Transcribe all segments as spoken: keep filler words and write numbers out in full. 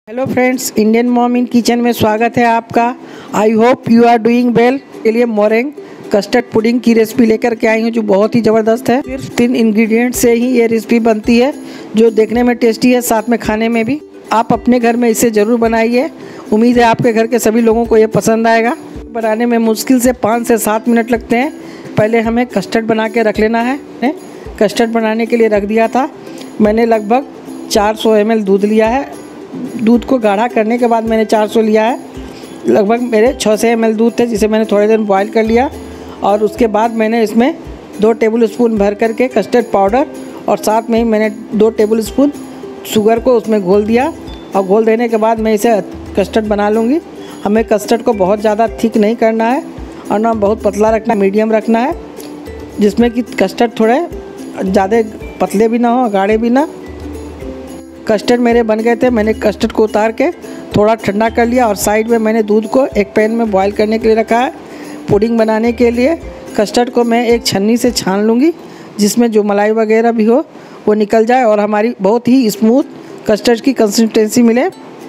Hello friends, Indian mom in kitchen में स्वागत है आपका। I hope you are doing well. के लिए मोरेंग कस्टर्ड पुडिंग की रेसिपी लेकर के आई हूँ जो बहुत ही ज़बरदस्त है। सिर्फ तीन इंग्रेडिएंट से ही ये रेसिपी बनती है जो देखने में टेस्टी है, साथ में खाने में भी। आप अपने घर में इसे ज़रूर बनाइए। उम्मीद है आपके घर के सभी लोगों को ये पसंद आएगा। बनाने में मुश्किल से पाँच से सात मिनट लगते हैं। पहले हमें कस्टर्ड बना के रख लेना है। कस्टर्ड बनाने के लिए रख दिया था मैंने लगभग चार सौ एम एल दूध लिया है। दूध को गाढ़ा करने के बाद मैंने चार सौ लिया है। लगभग मेरे छः सौ एम एल दूध थे जिसे मैंने थोड़ी देर बॉईल कर लिया और उसके बाद मैंने इसमें दो टेबल स्पून भर करके कस्टर्ड पाउडर और साथ में ही मैंने दो टेबल स्पून शुगर को उसमें घोल दिया। और घोल देने के बाद मैं इसे कस्टर्ड बना लूँगी। हमें कस्टर्ड को बहुत ज़्यादा थिक नहीं करना है और ना बहुत पतला रखना, मीडियम रखना है, जिसमें कि कस्टर्ड थोड़े ज़्यादा पतले भी ना हो, गाढ़े भी ना। कस्टर्ड मेरे बन गए थे। मैंने कस्टर्ड को उतार के थोड़ा ठंडा कर लिया और साइड में मैंने दूध को एक पैन में बॉईल करने के लिए रखा है। पुडिंग बनाने के लिए कस्टर्ड को मैं एक छन्नी से छान लूँगी जिसमें जो मलाई वगैरह भी हो वो निकल जाए और हमारी बहुत ही स्मूथ कस्टर्ड की कंसिस्टेंसी मिले।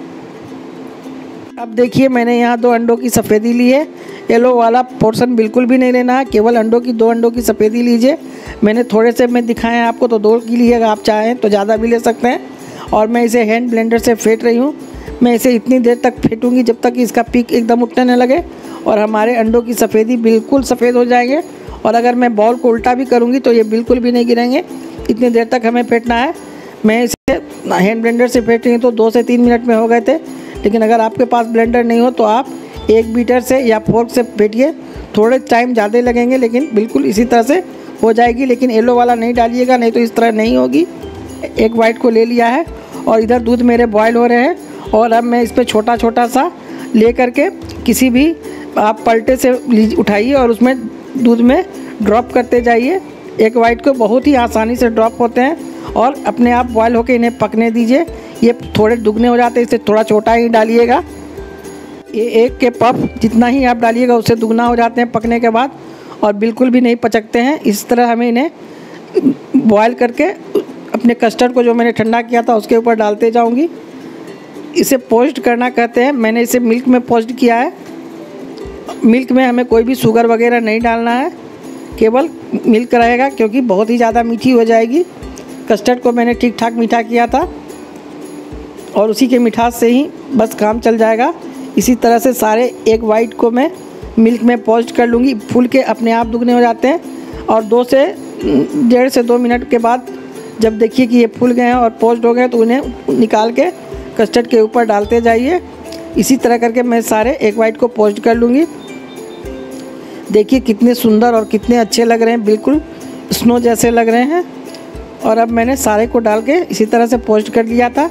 अब देखिए, मैंने यहाँ दो अंडों की सफ़ेदी ली है। येलो वाला पोर्शन बिल्कुल भी नहीं लेना है, केवल अंडों की दो अंडों की सफ़ेदी लीजिए। मैंने थोड़े से मैं दिखाए हैं आपको, तो दो की लीजिएगा। आप चाहें तो ज़्यादा भी ले सकते हैं। और मैं इसे हैंड ब्लेंडर से फेंट रही हूँ। मैं इसे इतनी देर तक फेंटूंगी जब तक कि इसका पीक एकदम उठने न लगे और हमारे अंडों की सफ़ेदी बिल्कुल सफ़ेद हो जाएंगे। और अगर मैं बॉल को उल्टा भी करूँगी तो ये बिल्कुल भी नहीं गिरेंगे। इतनी देर तक हमें फेंटना है। मैं इसे हैंड ब्लेंडर से फेंट रही हूँ तो दो से तीन मिनट में हो गए थे। लेकिन अगर आपके पास ब्लेंडर नहीं हो तो आप एक बीटर से या फोर्क से फेंटिए। थोड़े टाइम ज़्यादा लगेंगे लेकिन बिल्कुल इसी तरह से हो जाएगी। लेकिन येलो वाला नहीं डालिएगा, नहीं तो इस तरह नहीं होगी। एक वाइट को ले लिया है और इधर दूध मेरे बॉयल हो रहे हैं। और अब मैं इस पर छोटा छोटा सा ले करके किसी भी आप पलटे से उठाइए और उसमें दूध में ड्रॉप करते जाइए। एक वाइट को बहुत ही आसानी से ड्रॉप होते हैं और अपने आप बॉयल होकर इन्हें पकने दीजिए। ये थोड़े दुगने हो जाते हैं, इससे थोड़ा छोटा ही डालिएगा। ये एक के पफ जितना ही आप डालिएगा उससे दुगना हो जाते हैं पकने के बाद और बिल्कुल भी नहीं पचकते हैं। इस तरह हमें इन्हें बॉयल करके अपने कस्टर्ड को जो मैंने ठंडा किया था उसके ऊपर डालते जाऊंगी। इसे पोस्ट करना कहते हैं। मैंने इसे मिल्क में पोस्ट किया है। मिल्क में हमें कोई भी शुगर वगैरह नहीं डालना है, केवल मिल्क रहेगा क्योंकि बहुत ही ज़्यादा मीठी हो जाएगी। कस्टर्ड को मैंने ठीक ठाक मीठा किया था और उसी के मिठास से ही बस काम चल जाएगा। इसी तरह से सारे एक वाइट को मैं मिल्क में पोस्ट कर लूँगी। फूल के अपने आप दुगने हो जाते हैं और दो से डेढ़ से दो मिनट के बाद जब देखिए कि ये फूल गए हैं और पोस्ट हो गए तो उन्हें निकाल के कस्टर्ड के ऊपर डालते जाइए। इसी तरह करके मैं सारे एक वाइट को पोस्ट कर लूँगी। देखिए कितने सुंदर और कितने अच्छे लग रहे हैं, बिल्कुल स्नो जैसे लग रहे हैं। और अब मैंने सारे को डाल के इसी तरह से पोस्ट कर लिया था।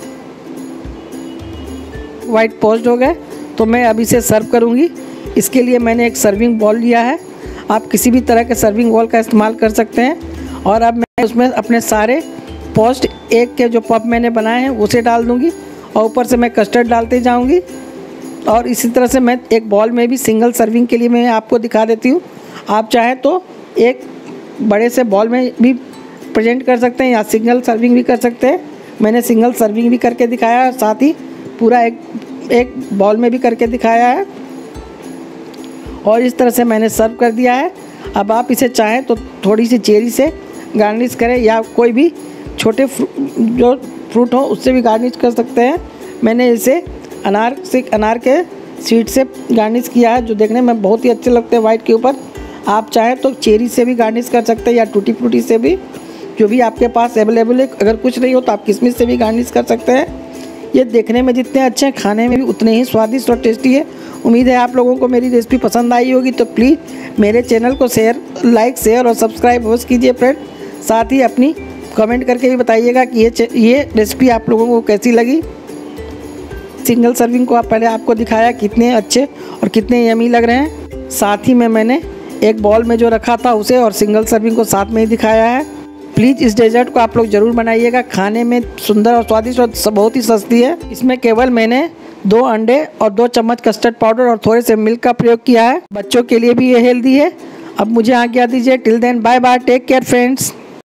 वाइट पोस्ट हो गए तो मैं अब इसे सर्व करूँगी। इसके लिए मैंने एक सर्विंग बॉल लिया है। आप किसी भी तरह के सर्विंग बॉल का इस्तेमाल कर सकते हैं। और अब मैं उसमें अपने सारे पोस्ट एक के जो पफ मैंने बनाए हैं उसे डाल दूंगी और ऊपर से मैं कस्टर्ड डालते जाऊंगी। और इसी तरह से मैं एक बॉल में भी सिंगल सर्विंग के लिए मैं आपको दिखा देती हूँ। आप चाहें तो एक बड़े से बॉल में भी प्रेजेंट कर सकते हैं या सिंगल सर्विंग भी कर सकते हैं। मैंने सिंगल सर्विंग भी करके दिखाया है, साथ ही पूरा एक एक बॉल में भी करके दिखाया है। और इस तरह से मैंने सर्व कर दिया है। अब आप इसे चाहें तो थोड़ी सी चेरी से गार्निश करें या कोई भी छोटे जो फ्रूट हो उससे भी गार्निश कर सकते हैं। मैंने इसे अनार से अनार के सीड से गार्निश किया है जो देखने में बहुत ही अच्छे लगते हैं वाइट के ऊपर। आप चाहें तो चेरी से भी गार्निश कर सकते हैं या टूटी फ्रूटी से भी, जो भी आपके पास अवेलेबल है। अगर कुछ नहीं हो तो आप किशमिश से भी गार्निश कर सकते हैं। ये देखने में जितने अच्छे हैं खाने में भी उतने ही स्वादिष्ट और टेस्टी है। उम्मीद है आप लोगों को मेरी रेसिपी पसंद आई होगी। तो प्लीज़ मेरे चैनल को शेयर लाइक शेयर और सब्सक्राइब अवश्य कीजिए फ्रेंड। साथ ही अपनी कमेंट करके भी बताइएगा कि ये ये रेसिपी आप लोगों को कैसी लगी। सिंगल सर्विंग को आप पहले आपको दिखाया कितने अच्छे और कितने यमी लग रहे हैं। साथ ही में मैंने एक बॉल में जो रखा था उसे और सिंगल सर्विंग को साथ में ही दिखाया है। प्लीज़ इस डेजर्ट को आप लोग ज़रूर बनाइएगा। खाने में सुंदर और स्वादिष्ट और बहुत ही सस्ती है। इसमें केवल मैंने दो अंडे और दो चम्मच कस्टर्ड पाउडर और थोड़े से मिल्क का प्रयोग किया है। बच्चों के लिए भी ये हेल्दी है। अब मुझे आज्ञा दीजिए। Till then bye bye, take care friends.